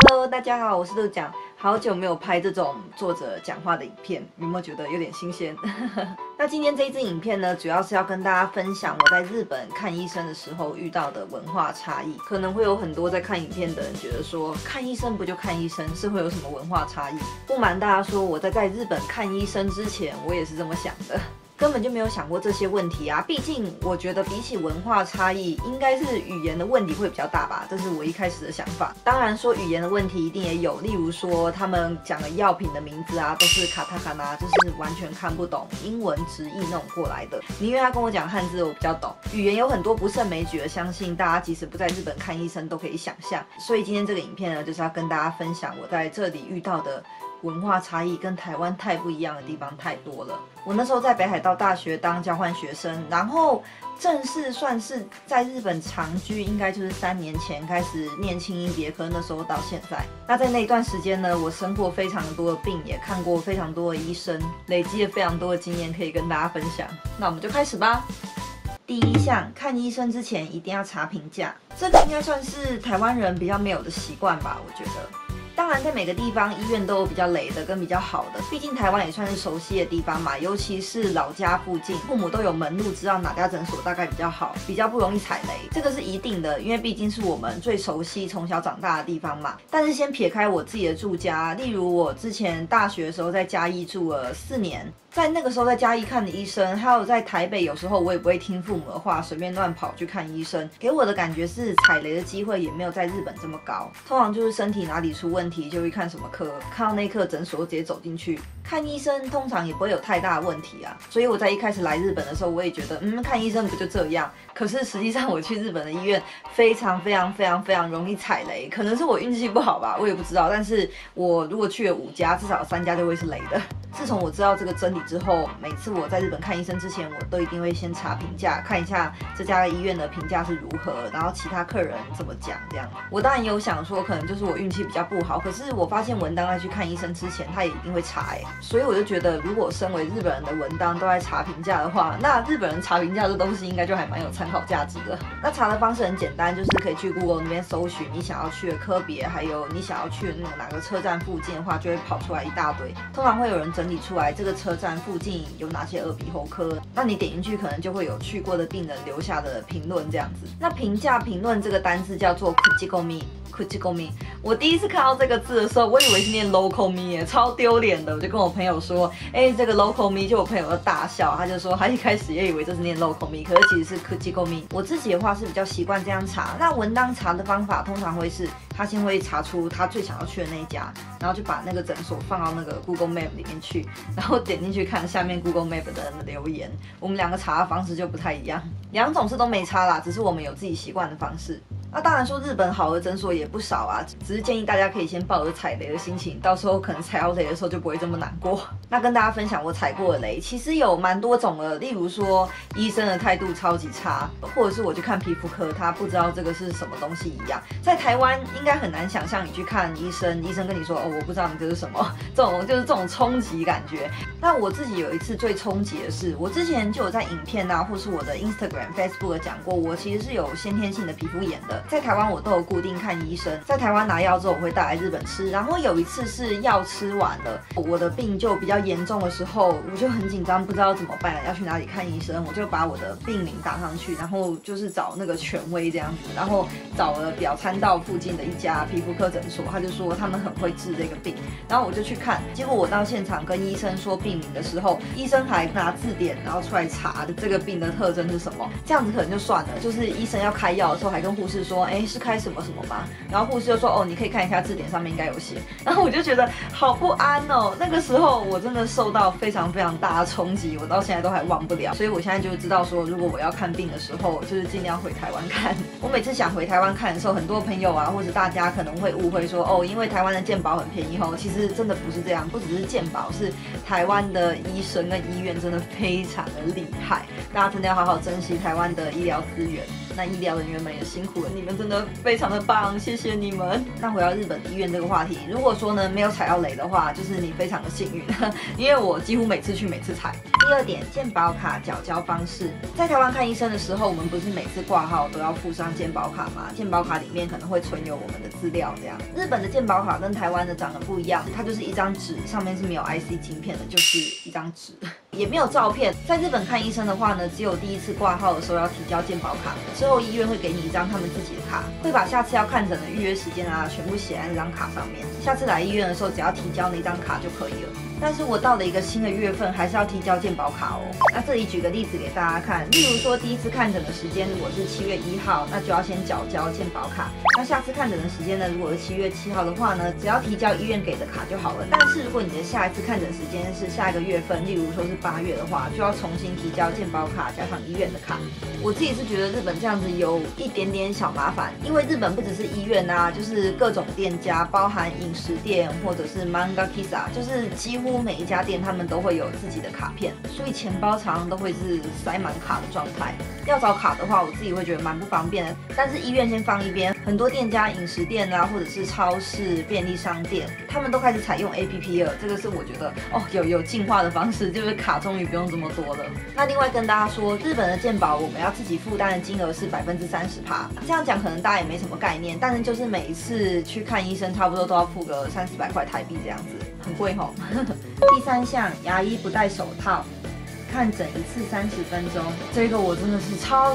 Hello， 大家好，我是陆讲，好久没有拍这种作者讲话的影片，有没有觉得有点新鲜？那今天这一支影片呢，主要是要跟大家分享我在日本看医生的时候遇到的文化差异。可能会有很多在看影片的人觉得说，看医生不就看医生，是会有什么文化差异？不瞒大家说，我在日本看医生之前，我也是这么想的。根本就没有想过这些问题啊！毕竟我觉得比起文化差异，应该是语言的问题会比较大吧，这是我一开始的想法。当然说语言的问题一定也有，例如说他们讲的药品的名字啊，都是卡塔卡纳，就是完全看不懂，英文直译那种过来的。宁愿他跟我讲汉字，我比较懂。语言有很多不胜枚举的，相信大家即使不在日本看医生都可以想象。所以今天这个影片呢，就是要跟大家分享我在这里遇到的文化差异跟台湾太不一样的地方太多了。我那时候在北海道大学当交换学生，然后正式算是在日本长居，应该就是3年前开始念庆应别科，那时候到现在。那在那一段时间呢，我生过非常多的病，也看过非常多的医生，累积了非常多的经验可以跟大家分享。那我们就开始吧。第一项，看医生之前一定要查评价，这个应该算是台湾人比较没有的习惯吧，我觉得。当然，在每个地方医院都有比较雷的跟比较好的，毕竟台湾也算是熟悉的地方嘛，尤其是老家附近，父母都有门路，知道哪家诊所大概比较好，比较不容易踩雷，这个是一定的，因为毕竟是我们最熟悉、从小长大的地方嘛。但是先撇开我自己的住家，例如我之前大学的时候在嘉义住了4年。在那个时候在嘉义看的医生，还有在台北，有时候我也不会听父母的话，随便乱跑去看医生。给我的感觉是踩雷的机会也没有在日本这么高。通常就是身体哪里出问题就会看什么科，看到那科诊所直接走进去看医生，通常也不会有太大的问题啊。所以我在一开始来日本的时候，我也觉得看医生不就这样。可是实际上我去日本的医院非常容易踩雷，可能是我运气不好吧，我也不知道。但是我如果去了5家，至少3家就会是雷的。自从我知道这个真理之后，每次我在日本看医生之前，我都一定会先查评价，看一下这家医院的评价是如何，然后其他客人怎么讲这样。我当然有想说，可能就是我运气比较不好，可是我发现文当在去看医生之前，他也一定会查所以我就觉得，如果身为日本人的文当都在查评价的话，那日本人查评价这东西应该就还蛮有参考价值的。那查的方式很简单，就是可以去 Google 那边搜寻你想要去的科别，还有你想要去的那种哪个车站附近的话，就会跑出来一大堆。通常会有人整理出来这个车站附近有哪些耳鼻喉科，那你点进去可能就会有去过的病人留下的评论这样子。那评价评论这个单字叫做 kuchikomi。我第一次看到这个字的时候，我以为是念 local me 耶，超丢脸的。我就跟我朋友说，这个 local me， 就我朋友就大笑，他就说他一开始也以为这是念 local me， 可是其实是 kuchikomi。我自己的话是比较习惯这样查。那文当查的方法通常会是，他先会查出他最想要去的那一家，然后就把那个诊所放到那个 Google Map 里面去，然后点进去看下面 Google Map 的人的留言。我们2个查的方式就不太一样，2种是都没差啦，只是我们有自己习惯的方式。那当然说日本好的诊所也不少啊，只是建议大家可以先抱着踩雷的心情，到时候可能踩到雷的时候就不会这么难过。那跟大家分享我踩过的雷，其实有蛮多种的，例如说医生的态度超级差，或者是我去看皮肤科，他不知道这个是什么东西一样。在台湾应该很难想象你去看医生，医生跟你说我不知道你这是什么，这种冲击感觉。那我自己有一次最冲击的是，我之前就有在影片啊，或是我的 Instagram、Facebook 讲过，我其实是有先天性的皮肤炎的。在台湾我都有固定看医生，在台湾拿药之后我会带来日本吃，然后有一次是药吃完了，我的病就比较严重的时候，我就很紧张，不知道怎么办，要去哪里看医生，我就把我的病名打上去，然后就是找那个权威这样子，然后找了表参道附近的一家皮肤科诊所，他就说他们很会治这个病，然后我就去看，结果我到现场跟医生说病名的时候，医生还拿字典然后出来查这个病的特征是什么，这样子可能就算了，就是医生要开药的时候还跟护士说，是开什么什么吗？然后护士就说，你可以看一下字典上面应该有写。然后我就觉得好不安哦。那个时候我真的受到非常大的冲击，我到现在都还忘不了。所以我现在就知道说，如果我要看病的时候，就是尽量回台湾看。我每次想回台湾看的时候，很多朋友啊，或者大家可能会误会说，因为台湾的健保很便宜其实真的不是这样，不只是健保，是台湾的医生跟医院真的非常的厉害，大家真的要好好珍惜台湾的医疗资源。 那医疗人员们也辛苦了，你们真的非常的棒，谢谢你们。那回到日本医院这个话题，如果说呢没有踩到雷的话，就是你非常的幸运，因为我几乎每次去每次踩。第二点，健保卡缴交方式，在台湾看医生的时候，我们不是每次挂号都要附上健保卡吗？健保卡里面可能会存有我们的资料，这样。日本的健保卡跟台湾的长得不一样，它就是一张纸，上面是没有 IC 晶片的，就是一张纸。也没有照片。在日本看医生的话呢，只有第一次挂号的时候要提交健保卡，之后医院会给你一张他们自己的卡，会把下次要看诊的预约时间啊全部写在那张卡上面。下次来医院的时候，只要提交那张卡就可以了。但是我到了一个新的月份，还是要提交健保卡哦。那这里举个例子给大家看，例如说第一次看诊的时间如果是7月1号，那就要先缴交健保卡。那下次看诊的时间呢，如果是7月7号的话呢，只要提交医院给的卡就好了。但是如果你的下一次看诊时间是下一个月份，例如说是8月的话，就要重新提交健保卡加上医院的卡。我自己是觉得日本这样子有一点点小麻烦，因为日本不只是医院啊，就是各种店家，包含饮食店或者是 Manga Kissa， 就是几乎每一家店他们都会有自己的卡片，所以钱包常常都会是塞满卡的状态。要找卡的话，我自己会觉得蛮不方便的。但是医院先放一边，很多店家、饮食店啊，或者是超市、便利商店，他们都开始采用 APP 了。这个是我觉得有进化的方式，就是卡终于不用这么多了。那另外跟大家说，日本的健保我们要自己负担的金额是30%，这样讲可能大家也没什么概念，但是就是每一次去看医生，差不多都要付个300-400块台币这样子，很贵吼。第三项，牙医不戴手套。看诊一次30分钟，这个我真的是超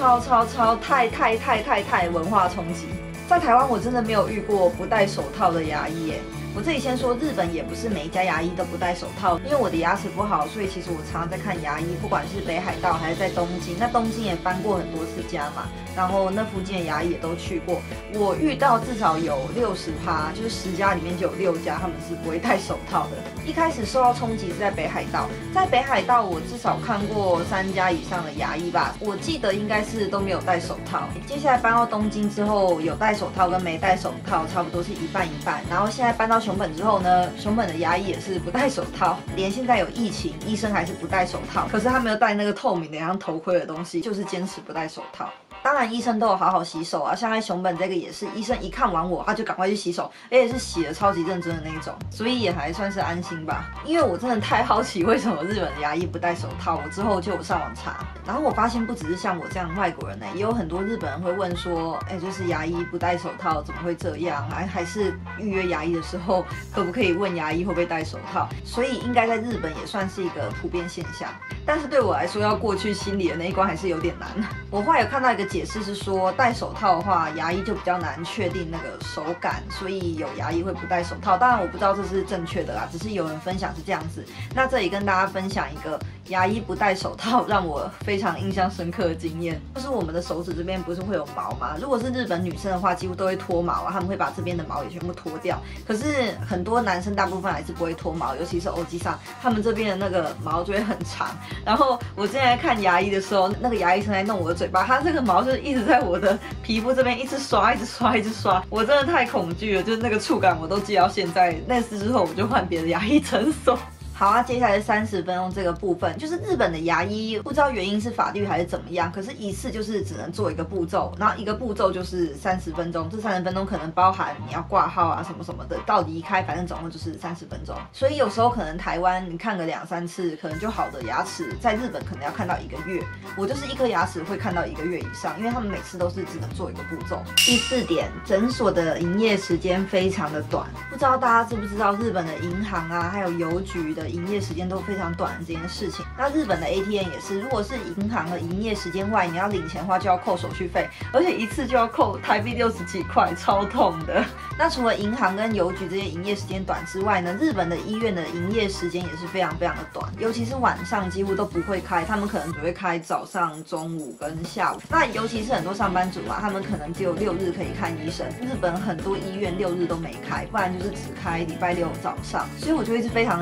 太文化冲击。在台湾我真的没有遇过不戴手套的牙医耶。我这里先说，日本也不是每一家牙医都不戴手套，因为我的牙齿不好，所以其实我常常在看牙医，不管是北海道还是在东京，那东京也搬过很多次家嘛，然后那附近的牙医也都去过。我遇到至少有60%，就是10家里面就有6家他们是不会戴手套的。一开始受到冲击是在北海道，在北海道我至少看过3家以上的牙医吧，我记得应该是都没有戴手套。接下来搬到东京之后，有戴手套跟没戴手套差不多是一半一半，然后现在搬到熊本之后呢，熊本的牙医也是不戴手套，连现在有疫情，医生还是不戴手套，可是他没有戴那个透明的像头盔的东西，就是坚持不戴手套。当然医生都有好好洗手啊，像在熊本这个也是，医生一看完我，他就赶快去洗手，而且是洗得超级认真的那一种，所以也还算是安心吧。因为我真的太好奇为什么日本的牙医不戴手套，我之后就有上网查，然后我发现不只是像我这样外国人呢，也有很多日本人会问说，就是牙医不戴手套怎么会这样？还是预约牙医的时候可不可以问牙医会不会戴手套？所以应该在日本也算是一个普遍现象。但是对我来说，要过去心里的那一关还是有点难。我后来有看到一个解释是说，戴手套的话，牙医就比较难确定那个手感，所以有牙医会不戴手套。当然我不知道这是正确的啦，只是有人分享是这样子。那这里跟大家分享一个牙医不戴手套让我非常印象深刻的经验，就是我们的手指这边不是会有毛吗？如果是日本女生的话，几乎都会脱毛啊，他们会把这边的毛也全部脱掉。可是很多男生大部分还是不会脱毛，尤其是欧吉桑，他们这边的那个毛就会很长。然后我之前在看牙医的时候，那个牙医生在弄我的嘴巴，他这个毛就是一直在我的皮肤这边一直刷，我真的太恐惧了，就是那个触感我都记到现在。那次之后我就换别的牙医诊所。好啊，接下来是30分钟这个部分，就是日本的牙医不知道原因是法律还是怎么样，可是一次就是只能做一个步骤，然后一个步骤就是30分钟，这30分钟可能包含你要挂号啊什么什么的，到离开，反正总共就是30分钟。所以有时候可能台湾你看个2-3次可能就好的牙齿，在日本可能要看到1个月。我就是一颗牙齿会看到1个月以上，因为他们每次都是只能做一个步骤。第4点，诊所的营业时间非常的短，不知道大家知不知道日本的银行啊，还有邮局的营业时间都非常短这件事情。那日本的 ATM 也是，如果是银行的营业时间外，你要领钱的话就要扣手续费，而且一次就要扣台币60几块，超痛的。那除了银行跟邮局这些营业时间短之外呢，日本的医院的营业时间也是非常的短，尤其是晚上几乎都不会开，他们可能只会开早上、中午跟下午。那尤其是很多上班族啊，他们可能只有6日可以看医生。日本很多医院6日都没开，不然就是只开礼拜6早上。所以我就一直非常的纳闷，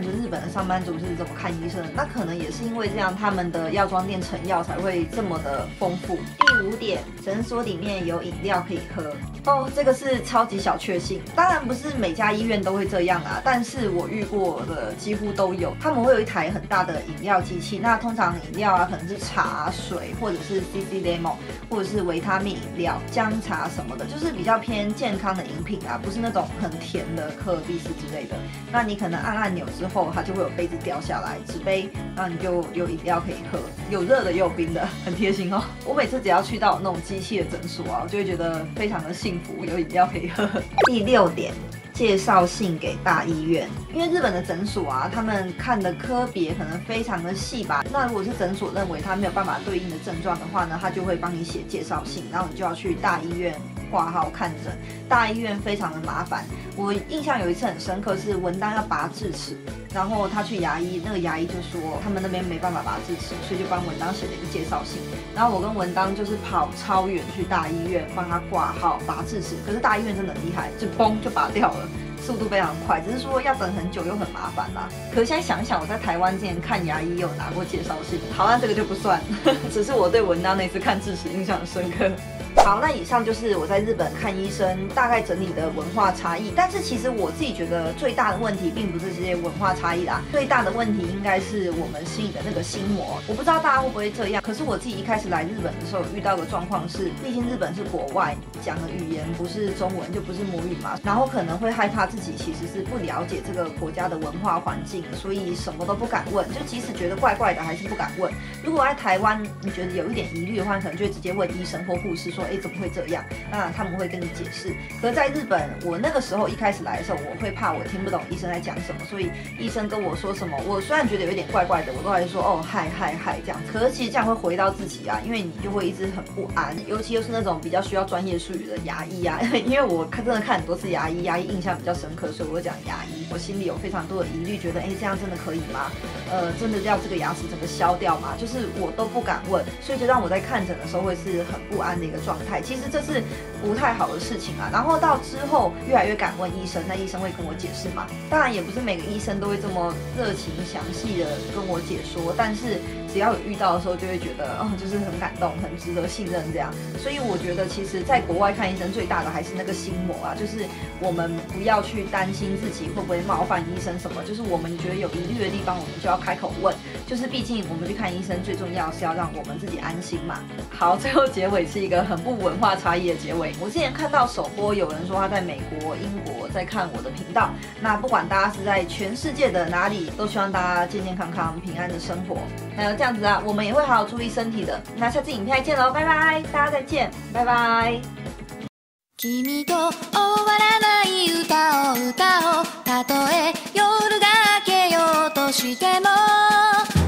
就日本的上班族是怎么看医生的，那可能也是因为这样，他们的药妆店成药才会这么的丰富。第5点，诊所里面有饮料可以喝。哦，这个是超级小确幸，当然不是每家医院都会这样啊，但是我遇过的几乎都有，他们会有一台很大的饮料机器，那通常饮料啊可能是茶水或者是 CC Lemon 或者是维他命饮料、姜茶什么的，就是比较偏健康的饮品啊，不是那种很甜的可尔必斯之类的。那你可能按按钮之后，它就会有杯子掉下来，纸杯，那你就有饮料可以喝，有热的也有冰的，很贴心哦。我每次只要去到那种机器的诊所啊，我就会觉得非常的幸福，有饮料可以喝。第6点。介绍信给大医院，因为日本的诊所啊，他们看的科别可能非常的细吧。那如果是诊所认为他没有办法对应的症状的话呢，他就会帮你写介绍信，然后你就要去大医院挂号看诊。大医院非常的麻烦，我印象有一次很深刻，是文当要拔智齿，然后他去牙医，那个牙医就说他们那边没办法拔智齿，所以就帮文当写了一个介绍信。然后我跟文当就是跑超远去大医院帮他挂号拔智齿，可是大医院真的很厉害，就嘣就拔掉了。速度非常快，只是说要等很久又很麻烦啦。可是现在想想，我在台湾之前看牙医有拿过介绍信，好，那这个就不算，只是我对文当那次看智齿印象很深刻。好，那以上就是我在日本看医生大概整理的文化差异，但是其实我自己觉得最大的问题并不是这些文化差异啦，最大的问题应该是我们心里的那个心魔。我不知道大家会不会这样，可是我自己一开始来日本的时候遇到的状况是，毕竟日本是国外，讲的语言不是中文就不是母语嘛，然后可能会害怕自己其实是不了解这个国家的文化环境，所以什么都不敢问，就即使觉得怪怪的还是不敢问。如果在台湾你觉得有一点疑虑的话，你可能就会直接问医生或护士说，怎么会这样？那他们会跟你解释。可是在日本，我那个时候一开始来的时候，我会怕我听不懂医生在讲什么，所以医生跟我说什么，我虽然觉得有点怪怪的，我都还是说哦嗨嗨嗨这样。可是其实这样会回到自己啊，因为你就会一直很不安，尤其又是那种比较需要专业术语的牙医啊，因为我真的看很多次牙医，牙医印象比较深刻，所以我讲牙医，我心里有非常多的疑虑，觉得这样真的可以吗？真的要这个牙齿整个消掉吗？就是我都不敢问，所以就让我在看诊的时候会是很不安的一个状态。其实这是不太好的事情啊。然后到之后越来越敢问医生，那医生会跟我解释嘛。当然也不是每个医生都会这么热情详细的跟我解说，但是只要有遇到的时候，就会觉得就是很感动，很值得信任这样。所以我觉得其实在国外看医生最大的还是那个心魔啊，就是我们不要去担心自己会不会冒犯医生什么，就是我们觉得有疑虑的地方，我们就要开口问。就是毕竟我们去看医生最重要是要让我们自己安心嘛。好，最后结尾是一个很不文化差异的结尾。我之前看到首播有人说他在美国、英国在看我的频道，那不管大家是在全世界的哪里，都希望大家健健康康、平安的生活。还有这样子啊，我们也会好好注意身体的。那下次影片再见喽，拜拜，大家再见，拜拜。君と終わらない歌を歌おう。たとえ夜が明けようとしても